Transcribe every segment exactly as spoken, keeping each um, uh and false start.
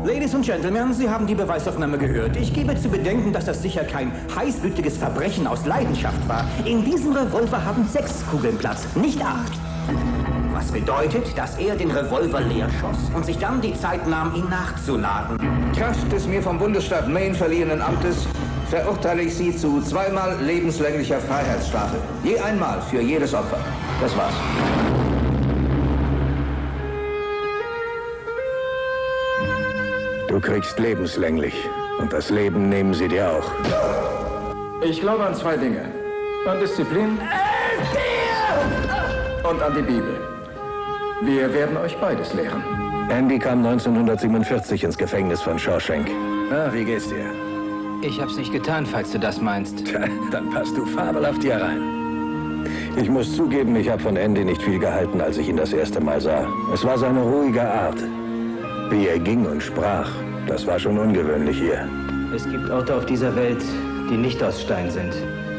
Ladies und Gentlemen, Sie haben die Beweisaufnahme gehört. Ich gebe zu bedenken, dass das sicher kein heißblütiges Verbrechen aus Leidenschaft war. In diesem Revolver haben sechs Kugeln Platz, nicht acht. Was bedeutet, dass er den Revolver leer schoss und sich dann die Zeit nahm, ihn nachzuladen. Kraft des mir vom Bundesstaat Maine verliehenen Amtes verurteile ich Sie zu zweimal lebenslänglicher Freiheitsstrafe. Je einmal für jedes Opfer. Das war's. Du kriegst lebenslänglich. Und das Leben nehmen sie dir auch. Ich glaube an zwei Dinge. An Disziplin und an die Bibel. Wir werden euch beides lehren. Andy kam neunzehnhundertsiebenundvierzig ins Gefängnis von Shawshank. Na, wie geht's dir? Ich hab's nicht getan, falls du das meinst. Tja, dann passt du fabelhaft hier rein. Ich muss zugeben, ich habe von Andy nicht viel gehalten, als ich ihn das erste Mal sah. Es war seine ruhige Art. Wie er ging und sprach, das war schon ungewöhnlich hier. Es gibt Orte auf dieser Welt, die nicht aus Stein sind.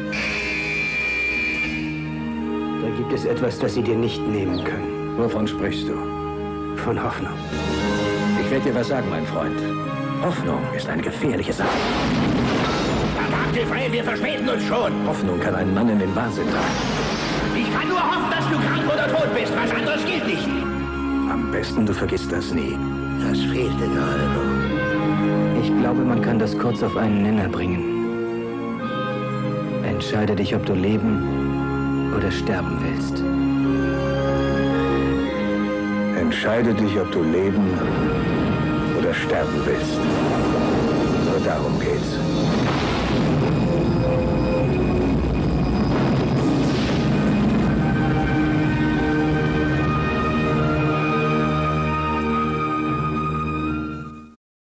Da gibt es etwas, das sie dir nicht nehmen können. Wovon sprichst du? Von Hoffnung. Ich werde dir was sagen, mein Freund. Hoffnung ist eine gefährliche Sache. Verdammt, Hilfe, wir verspäten uns schon. Hoffnung kann einen Mann in den Wahnsinn treiben. Ich kann nur hoffen, dass du krank oder tot bist. Was anderes gilt nicht. Am besten, du vergisst das nie. Das fehlte gerade noch. Ich glaube, man kann das kurz auf einen Nenner bringen. Entscheide dich, ob du leben oder sterben willst. Entscheide dich, ob du leben oder sterben willst. Nur darum geht's.